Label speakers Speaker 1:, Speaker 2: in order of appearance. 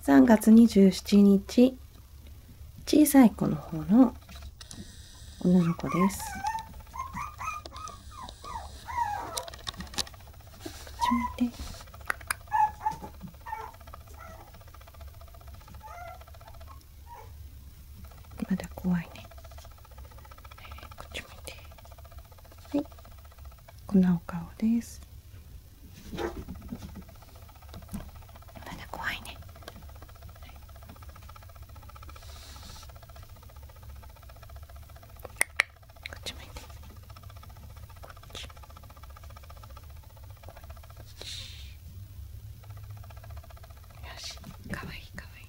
Speaker 1: 3月27日、小さい子の方の女の子です。こっち見て。まだ怖いね。こっち見て。はい。こんなお顔です。まだ怖いね。こっち向いて。こっち。こっち。よし。かわいいかわいい。